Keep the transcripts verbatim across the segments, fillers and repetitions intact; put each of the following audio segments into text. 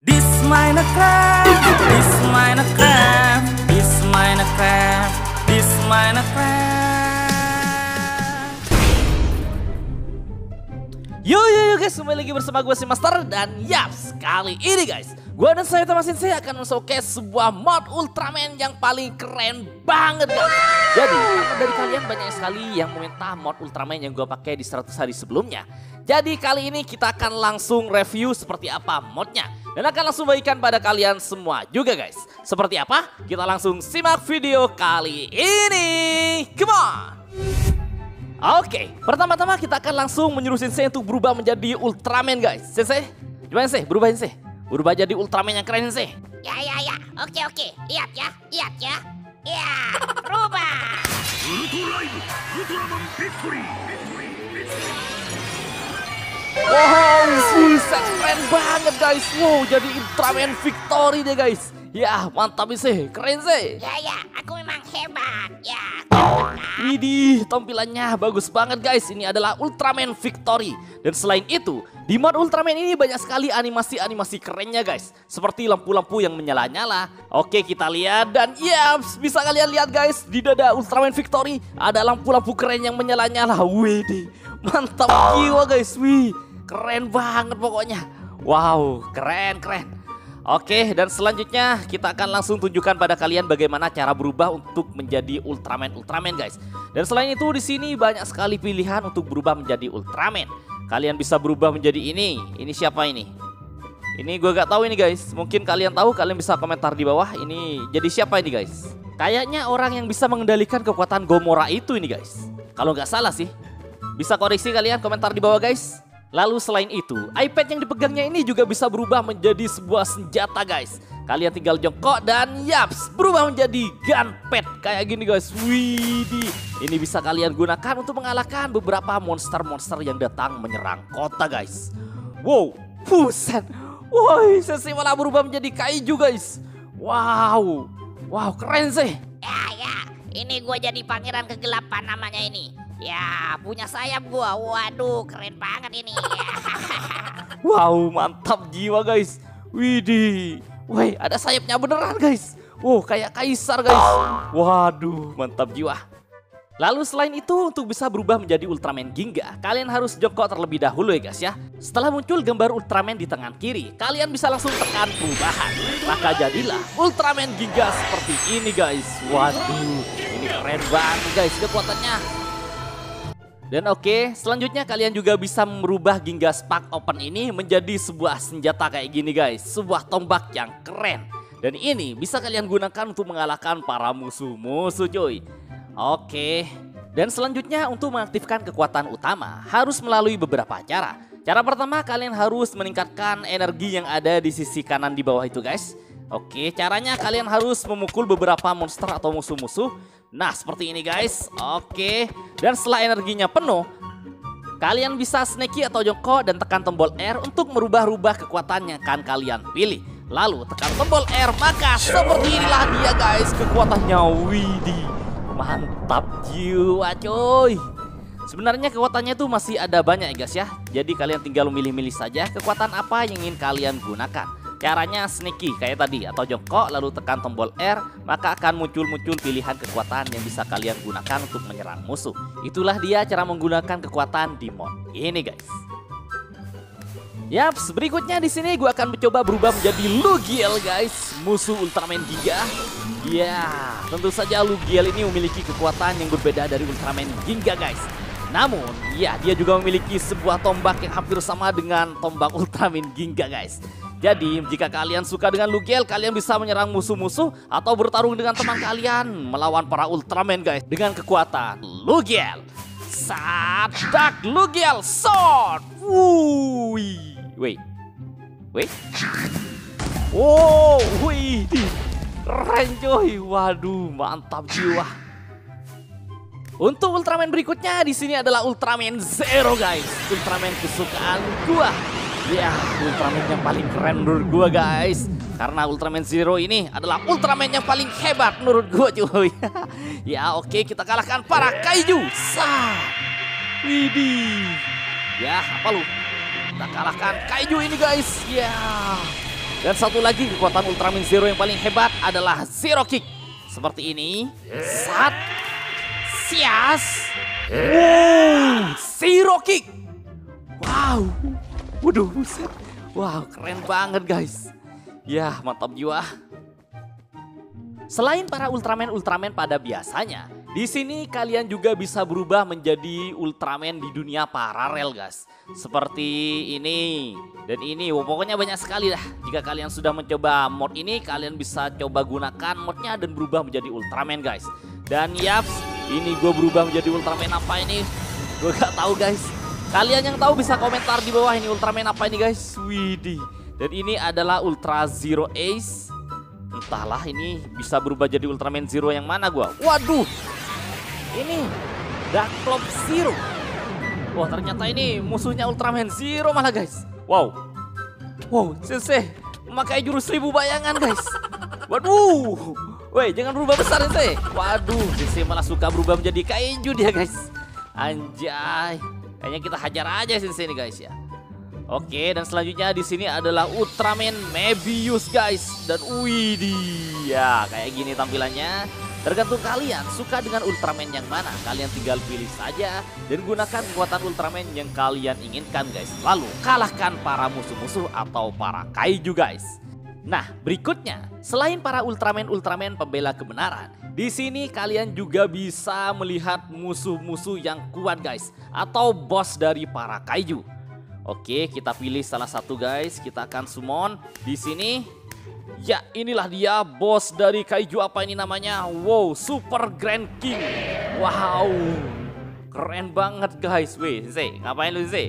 This Minecraft, this Minecraft, this Minecraft, this Minecraft. Yo yo yo guys, kembali lagi bersama gue si Master. Dan yaps, kali ini guys, gue dan saya Thomas Sensei akan men-showcase sebuah mod Ultraman yang paling keren banget guys. Jadi, karena dari kalian banyak sekali yang meminta mod Ultraman yang gue pakai di seratus hari sebelumnya. Jadi kali ini kita akan langsung review seperti apa modnya. Dan akan langsung bagikan pada kalian semua juga guys. Seperti apa? Kita langsung simak video kali ini. Come on! Oke, pertama-tama kita akan langsung menyuruh Sensei untuk berubah menjadi Ultraman guys. Sensei, gimana Sensei? Berubah Sensei? Berubah jadi Ultraman yang keren Sensei. Ya ya ya, oke oke, lihat ya, lihat ya. Ya, berubah. Wow, buset, keren banget guys. Wow, jadi Ultraman Victory deh guys. Ya, mantap sih, keren sih. Ya ya, aku memang hebat. Ya. Widih, tampilannya bagus banget guys. Ini adalah Ultraman Victory. Dan selain itu, di mod Ultraman ini banyak sekali animasi-animasi kerennya guys. Seperti lampu-lampu yang menyala-nyala. Oke, kita lihat dan yaps, bisa kalian lihat guys, di dada Ultraman Victory ada lampu-lampu keren yang menyala-nyala. Widih, mantap jiwa guys. Wih, keren banget pokoknya. Wow, keren keren. Oke, dan selanjutnya kita akan langsung tunjukkan pada kalian bagaimana cara berubah untuk menjadi Ultraman Ultraman guys. Dan selain itu di sini banyak sekali pilihan untuk berubah menjadi Ultraman. Kalian bisa berubah menjadi ini. Ini siapa ini? Ini gue gak tahu ini guys. Mungkin kalian tahu, kalian bisa komentar di bawah. Ini jadi siapa ini guys? Kayaknya orang yang bisa mengendalikan kekuatan Gomora itu ini guys. Kalau nggak salah sih. Bisa koreksi kalian komentar di bawah guys. Lalu selain itu, iPad yang dipegangnya ini juga bisa berubah menjadi sebuah senjata guys. Kalian tinggal jongkok dan yaps, berubah menjadi gunpad kayak gini guys. Widih, ini bisa kalian gunakan untuk mengalahkan beberapa monster-monster yang datang menyerang kota guys. Wow, buset. Woi, Sensei malah berubah menjadi kaiju guys. Wow, wow keren sih. Ya ya, ini gue jadi pangeran kegelapan namanya ini. Ya, punya sayap gua. Waduh, keren banget ini. Wow, mantap jiwa guys. Widih. Woi, ada sayapnya beneran guys. Wow, kayak kaisar guys. Waduh, mantap jiwa. Lalu selain itu, untuk bisa berubah menjadi Ultraman Ginga, kalian harus jongkok terlebih dahulu ya guys ya. Setelah muncul gambar Ultraman di tangan kiri, kalian bisa langsung tekan perubahan. Maka jadilah Ultraman Ginga seperti ini guys. Waduh, ini keren banget guys kekuatannya. Dan oke, selanjutnya kalian juga bisa merubah Ginga Spark Open ini menjadi sebuah senjata kayak gini guys. Sebuah tombak yang keren. Dan ini bisa kalian gunakan untuk mengalahkan para musuh-musuh cuy. Oke, dan selanjutnya untuk mengaktifkan kekuatan utama harus melalui beberapa cara. Cara pertama, kalian harus meningkatkan energi yang ada di sisi kanan di bawah itu guys. Oke, caranya kalian harus memukul beberapa monster atau musuh-musuh. Nah, seperti ini guys. Oke, dan setelah energinya penuh, kalian bisa snacky atau jongkok dan tekan tombol R untuk merubah-rubah kekuatan yang akan kalian pilih. Lalu tekan tombol R, maka seperti inilah dia guys kekuatannya. Widih, mantap jiwa coy. Sebenarnya kekuatannya tuh masih ada banyak ya guys ya. Jadi kalian tinggal memilih-milih saja kekuatan apa yang ingin kalian gunakan. Caranya sneaky kayak tadi, atau jongkok lalu tekan tombol R, maka akan muncul-muncul pilihan kekuatan yang bisa kalian gunakan untuk menyerang musuh. Itulah dia cara menggunakan kekuatan di mod ini guys. Yaps, berikutnya di sini gue akan mencoba berubah menjadi Lugiel guys, musuh Ultraman Ginga. Ya, tentu saja Lugiel ini memiliki kekuatan yang berbeda dari Ultraman Ginga guys. Namun, ya dia juga memiliki sebuah tombak yang hampir sama dengan tombak Ultraman Ginga guys. Jadi, jika kalian suka dengan Lugiel, kalian bisa menyerang musuh-musuh atau bertarung dengan teman kalian melawan para Ultraman guys dengan kekuatan Lugiel. Sadak Lugiel Sword. Wuih. Wait. Wait. Wow, wih. Keren coy. Waduh, mantap jiwa. Untuk Ultraman berikutnya di sini adalah Ultraman Zero guys. Ultraman kesukaan gua. Ya, Ultraman yang paling keren menurut gua guys. Karena Ultraman Zero ini adalah Ultraman yang paling hebat menurut gua cuy. Ya oke, kita kalahkan para kaiju. Sah. Widih. Ya, apa lu? Kita kalahkan kaiju ini guys. Ya. Dan satu lagi kekuatan Ultraman Zero yang paling hebat adalah Zero Kick. Seperti ini. Sat. Sias. Wow. Zero Kick. Wow. Waduh, buset. Wow, keren banget guys. Ya, mantap jiwa. Selain para Ultraman-Ultraman pada biasanya, di sini kalian juga bisa berubah menjadi Ultraman di dunia paralel guys. Seperti ini dan ini, oh, pokoknya banyak sekali dah. Jika kalian sudah mencoba mod ini, kalian bisa coba gunakan modnya dan berubah menjadi Ultraman guys. Dan yaps, ini gue berubah menjadi Ultraman apa ini? Gue gak tahu guys. Kalian yang tahu bisa komentar di bawah ini Ultraman apa ini guys. Widih. Dan ini adalah Ultra Zero Ace. Entahlah ini bisa berubah jadi Ultraman Zero yang mana gua. Waduh. Ini Dark Cloud Zero. Wah, ternyata ini musuhnya Ultraman Zero malah guys. Wow. Wow, Sensei memakai jurus seribu bayangan guys. Waduh. Woi, jangan berubah besar Sensei. Waduh, Sensei malah suka berubah menjadi kaiju dia guys. Anjay. Kayaknya kita hajar aja Sensei ini guys ya. Oke, dan selanjutnya di sini adalah Ultraman Mebius guys. Dan widih, ya kayak gini tampilannya. Tergantung kalian suka dengan Ultraman yang mana. Kalian tinggal pilih saja dan gunakan kekuatan Ultraman yang kalian inginkan guys. Lalu kalahkan para musuh-musuh atau para kaiju guys. Nah, berikutnya selain para Ultraman-Ultraman pembela kebenaran, di sini kalian juga bisa melihat musuh-musuh yang kuat guys, atau boss dari para kaiju. Oke, kita pilih salah satu guys. Kita akan summon di sini. Ya, inilah dia bos dari kaiju apa ini namanya? Wow, Super Grand King. Wow, keren banget guys. Wih, Sensei, ngapain lu Sensei?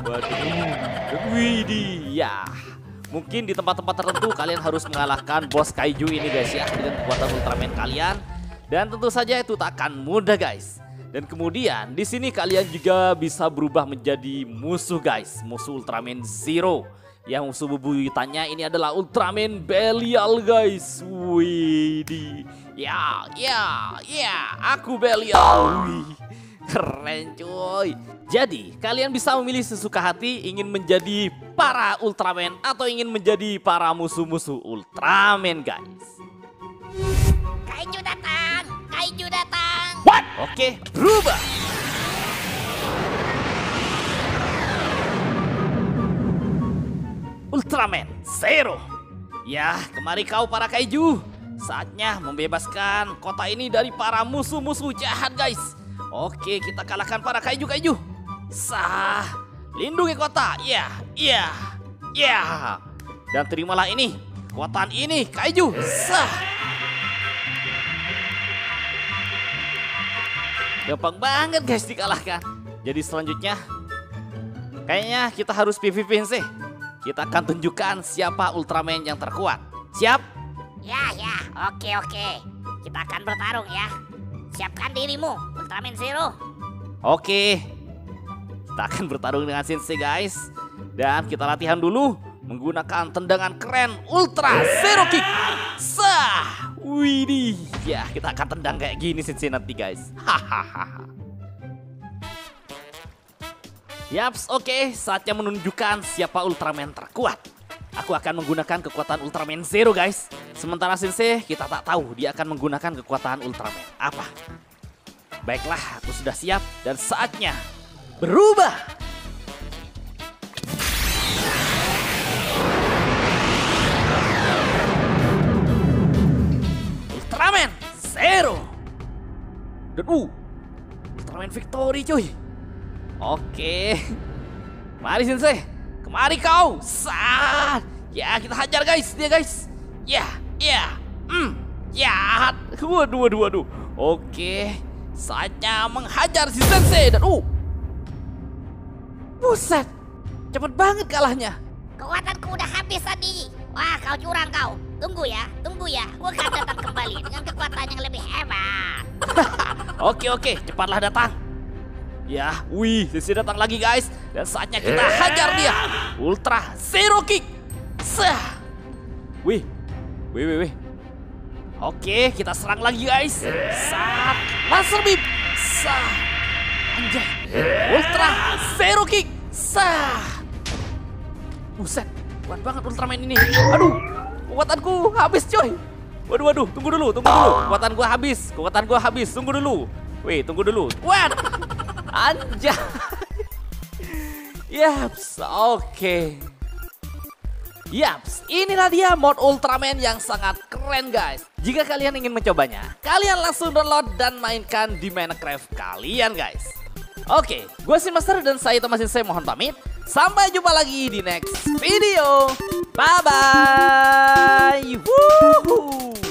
Waduh, widih, ya. Mungkin di tempat-tempat tertentu kalian harus mengalahkan bos kaiju ini guys ya, dengan kekuatan Ultraman kalian. Dan tentu saja itu tak akan mudah guys. Dan kemudian di sini kalian juga bisa berubah menjadi musuh guys, musuh Ultraman Zero. Yang musuh bebuyutannya ini adalah Ultraman Belial guys. Widih. Ya, ya, ya, aku Belial. Wih, keren cuy. Jadi kalian bisa memilih sesuka hati ingin menjadi para Ultraman atau ingin menjadi para musuh-musuh Ultraman guys. Kaiju datang, kaiju datang. What? Oke, berubah. Ultraman Zero. Ya, kemari kau para kaiju. Saatnya membebaskan kota ini dari para musuh-musuh jahat guys. Oke, kita kalahkan para kaiju-kaiju. Sah, lindungi kota. Ya, ya, ya. Dan terimalah ini, kekuatan ini kaiju. Sah. Gampang banget guys dikalahkan. Jadi selanjutnya kayaknya kita harus P V P sih. Kita akan tunjukkan siapa Ultraman yang terkuat. Siap? Ya, ya, oke, oke. Kita akan bertarung ya. Siapkan dirimu, Ultraman Zero. Oke. Kita akan bertarung dengan Sensei guys. Dan kita latihan dulu menggunakan tendangan keren Ultra Zero Kick. Sah. Widih. Ya, kita akan tendang kayak gini Sensei nanti guys. Hahaha. Yaps, oke, saatnya menunjukkan siapa Ultraman terkuat. Aku akan menggunakan kekuatan Ultraman Zero guys. Sementara Sensei kita tak tahu dia akan menggunakan kekuatan Ultraman apa. Baiklah, aku sudah siap dan saatnya berubah. Ultraman Zero. Dan uh, Ultraman Victory cuy. Oke, mari Sensei, kemari kau. Sah, ya kita hajar guys dia guys. Ya, ya, hmm, ya. Waduh, waduh, waduh. Oke, saatnya menghajar si Sensei dan uh, buset, cepet banget kalahnya. Kekuatanku udah habis tadi. Wah, kau curang kau. Tunggu ya, tunggu ya. Gua akan datang kembali dengan kekuatan yang lebih hebat. Oke, oke, cepatlah datang. Ya, wih, Sensei datang lagi guys. Dan saatnya kita hajar dia. Ultra Zero Kick. Sah. Wih, wih, wih, wih. Oke, kita serang lagi guys. Sat, Laser Beam. Sah. Anjay. Ultra Zero Kick. Sah. Buset, Kuat banget Ultraman ini. Aduh, kekuatanku habis coy. Waduh, waduh, tunggu dulu, tunggu dulu. Kekuatan gua habis, kekuatan gua habis. Tunggu dulu. Wih, tunggu dulu. What? Anjay. Yaps, oke. Yaps, inilah dia mod Ultraman yang sangat keren guys. Jika kalian ingin mencobanya, kalian langsung download dan mainkan di Minecraft kalian guys. Oke, gue Sin Master dan saya Thomas Insay mohon pamit. Sampai jumpa lagi di next video. Bye-bye. Woohoo.